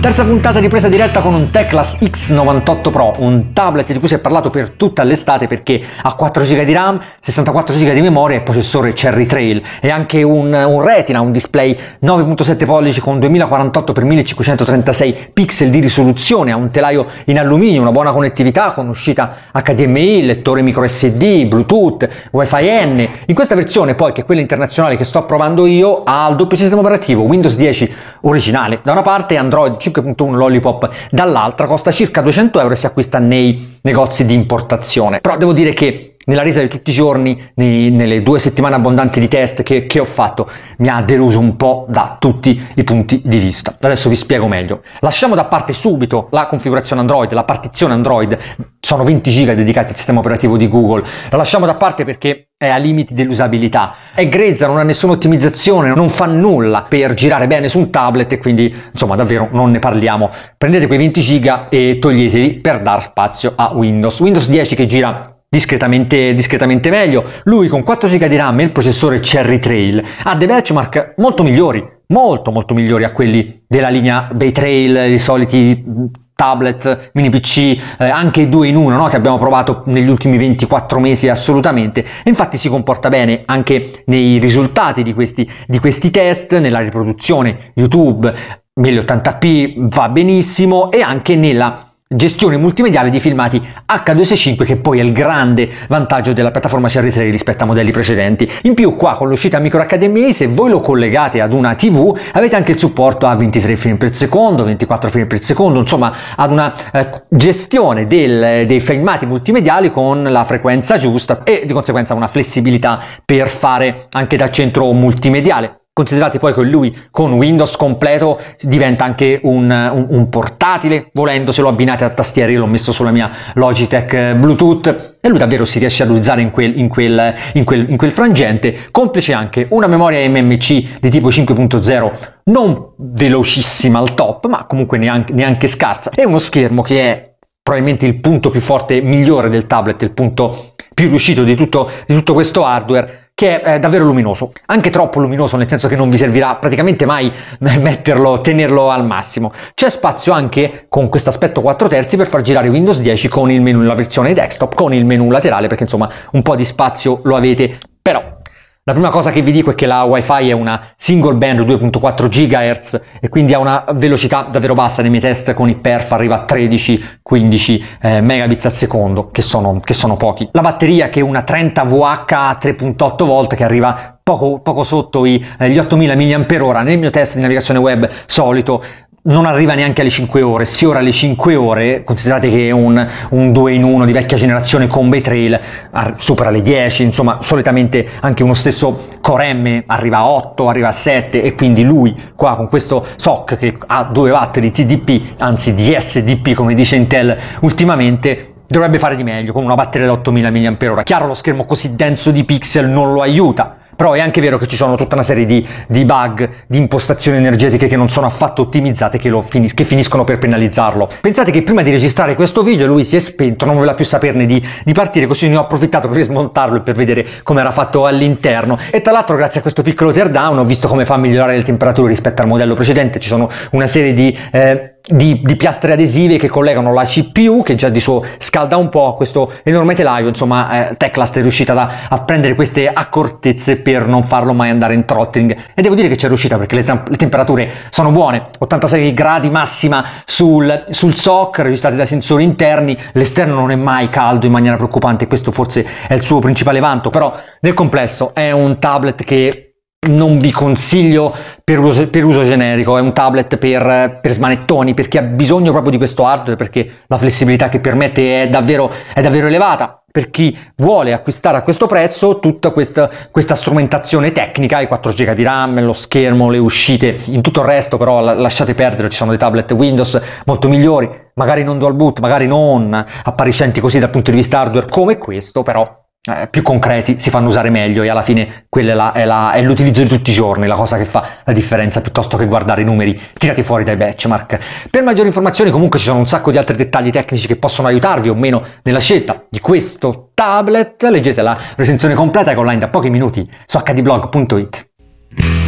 Terza puntata di presa diretta con un Teclas X98 Pro, un tablet di cui si è parlato per tutta l'estate perché ha 4 GB di RAM, 64 GB di memoria e processore Cherry Trail e anche un Retina, un display 9.7 pollici con 2048x1536 pixel di risoluzione, ha un telaio in alluminio, una buona connettività con uscita HDMI, lettore micro SD, Bluetooth, Wi-Fi N. In questa versione poi, che è quella internazionale che sto provando io, ha il doppio sistema operativo, Windows 10 originale da una parte e Android 5.1 Lollipop dall'altra, costa circa 200 euro e si acquista nei negozi di importazione. Però devo dire che nella resa di tutti i giorni, nelle 2 settimane abbondanti di test che ho fatto, mi ha deluso un po' da tutti i punti di vista. Adesso vi spiego meglio. Lasciamo da parte subito la configurazione Android, la partizione Android, sono 20 GB dedicati al sistema operativo di Google, la lasciamo da parte perché è a limiti dell'usabilità, è grezza, non ha nessuna ottimizzazione, non fa nulla per girare bene su un tablet e quindi insomma davvero non ne parliamo. Prendete quei 20 GB e toglieteli per dar spazio a Windows 10 che gira discretamente meglio. Lui con 4 GB di RAM e il processore Cherry Trail ha dei benchmark molto migliori, molto migliori a quelli della linea Bay Trail, i soliti tablet, mini PC, anche 2 in 1, no? Che abbiamo provato negli ultimi 24 mesi assolutamente, e infatti si comporta bene anche nei risultati di questi test, nella riproduzione YouTube 1080p va benissimo e anche nella gestione multimediale di filmati H265, che poi è il grande vantaggio della piattaforma Cherry Trail rispetto a modelli precedenti. In più qua con l'uscita micro HDMI, se voi lo collegate ad una TV, avete anche il supporto a 23 frame per secondo, 24 frame per secondo, insomma ad una gestione dei filmati multimediali con la frequenza giusta e di conseguenza una flessibilità per fare anche da centro multimediale. Considerate poi che lui con Windows completo diventa anche un portatile, volendo se lo abbinate a tastiera. Io l'ho messo sulla mia Logitech Bluetooth e lui davvero si riesce ad utilizzare in quel frangente, complice anche una memoria MMC di tipo 5.0 non velocissima al top, ma comunque neanche scarsa, e uno schermo che è probabilmente il punto più forte, migliore del tablet, il punto più riuscito di tutto questo hardware, che è davvero luminoso, anche troppo luminoso, nel senso che non vi servirà praticamente mai tenerlo al massimo. C'è spazio anche con questo aspetto 4/3 per far girare Windows 10 con il menu, la versione desktop, con il menu laterale, perché insomma un po' di spazio lo avete. Però la prima cosa che vi dico è che la Wi-Fi è una single band 2.4 GHz e quindi ha una velocità davvero bassa. Nei miei test con i perf arriva a 13-15 megabits al secondo, che sono pochi. La batteria, che è una 30VH a 3.8 volt, che arriva poco sotto gli 8000 mAh, nel mio test di navigazione web solito non arriva neanche alle 5 ore, sfiora le 5 ore. Considerate che è un 2 in 1 di vecchia generazione con Bay Trail, supera le 10, insomma solitamente anche uno stesso Core M arriva a 8, arriva a 7, e quindi lui qua con questo SoC che ha 2 watt di TDP, anzi di SDP come dice Intel ultimamente, dovrebbe fare di meglio con una batteria da 8000 mAh. Chiaro, lo schermo così denso di pixel non lo aiuta, però è anche vero che ci sono tutta una serie di bug, di impostazioni energetiche che non sono affatto ottimizzate, che finiscono per penalizzarlo. Pensate che prima di registrare questo video lui si è spento, non voleva più saperne di partire, così ne ho approfittato per smontarlo e per vedere come era fatto all'interno. E tra l'altro, grazie a questo piccolo teardown, ho visto come fa a migliorare le temperature rispetto al modello precedente. Ci sono una serie di piastre adesive che collegano la CPU, che già di suo scalda un po', a questo enorme telaio. Insomma Teclas è riuscita a prendere queste accortezze per non farlo mai andare in throttling, e devo dire che c'è riuscita, perché le temperature sono buone, 86 gradi massima sul SoC registrati da sensori interni, l'esterno non è mai caldo in maniera preoccupante, questo forse è il suo principale vanto. Però nel complesso è un tablet che non vi consiglio per uso generico, è un tablet per smanettoni, perché ha bisogno proprio di questo hardware, perché la flessibilità che permette è davvero elevata. Per chi vuole acquistare a questo prezzo tutta questa strumentazione tecnica, i 4 GB di RAM, lo schermo, le uscite, in tutto il resto però lasciate perdere. Ci sono dei tablet Windows molto migliori, magari non dual boot, magari non appariscenti così dal punto di vista hardware come questo, però più concreti, si fanno usare meglio, e alla fine quella è l'utilizzo di tutti i giorni la cosa che fa la differenza, piuttosto che guardare i numeri tirati fuori dai benchmark. Per maggiori informazioni comunque ci sono un sacco di altri dettagli tecnici che possono aiutarvi o meno nella scelta di questo tablet. Leggete la recensione completa che è online da pochi minuti su hdblog.it.